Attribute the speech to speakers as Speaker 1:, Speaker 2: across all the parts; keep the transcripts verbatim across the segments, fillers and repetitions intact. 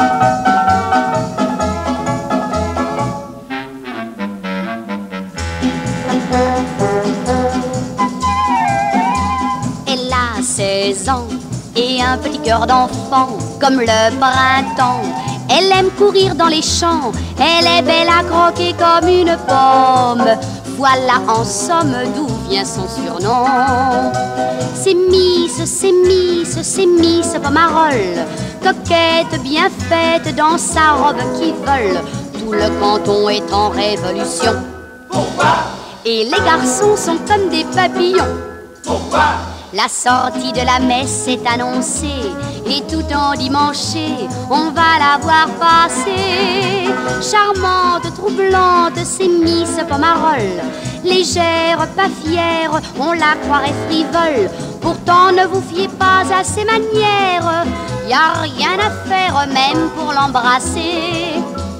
Speaker 1: Elle a seize ans et un petit cœur d'enfant comme le printemps. Elle aime courir dans les champs, elle est belle à croquer comme une pomme. Voilà en somme d'où vient son surnom. C'est Miss, c'est Miss, c'est Miss Pomarole, coquette bien faite dans sa robe qui vole. Tout le canton est en révolution.
Speaker 2: Pourquoi?
Speaker 1: Et les garçons sont comme des papillons.
Speaker 2: Pourquoi?
Speaker 1: La sortie de la messe est annoncée et tout endimanché, on va la voir passer. Charmante, troublante, c'est Miss Pomarole. Légère, pas fière, on la croirait frivole. Pourtant ne vous fiez pas à ses manières, y a rien à faire même pour l'embrasser.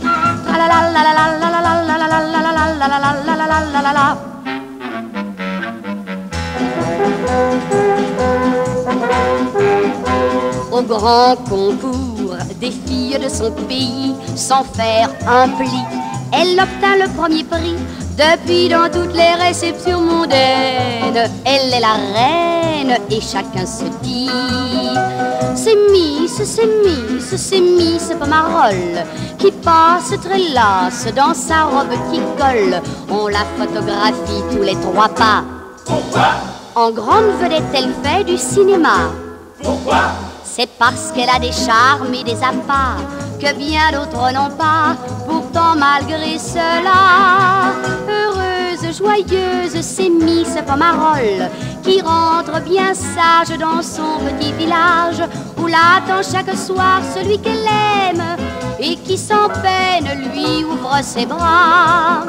Speaker 1: Au grand concours des filles de son pays, sans faire un pli, elle obtint le premier prix. Depuis dans toutes les réceptions mondaines, elle est la reine et chacun se dit: c'est Miss, c'est Miss, c'est Miss Pomarole, qui passe très lasse dans sa robe qui colle. On la photographie tous les trois pas.
Speaker 2: Pourquoi?
Speaker 1: En grande vedette, elle fait du cinéma.
Speaker 2: Pourquoi?
Speaker 1: C'est parce qu'elle a des charmes et des appas que bien d'autres n'ont pas. Pourtant malgré cela, heureuse, joyeuse, c'est Miss Pomarole, qui rentre bien sage dans son petit village, où l'attend chaque soir celui qu'elle aime et qui sans peine lui ouvre ses bras.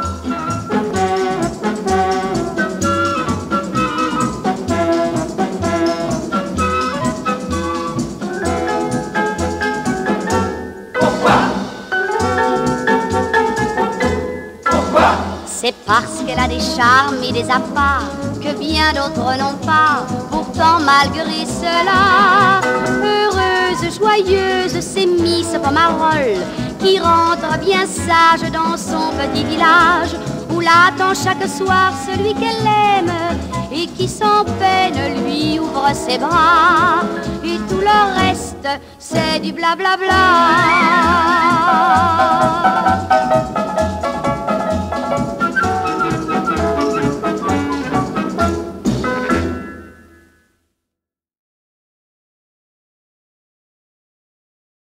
Speaker 1: C'est parce qu'elle a des charmes et des appas que bien d'autres n'ont pas. Pourtant malgré cela, heureuse, joyeuse, c'est Miss Pomarole, qui rentre bien sage dans son petit village, où l'attend chaque soir celui qu'elle aime et qui sans peine lui ouvre ses bras. Et tout le reste, c'est du blablabla.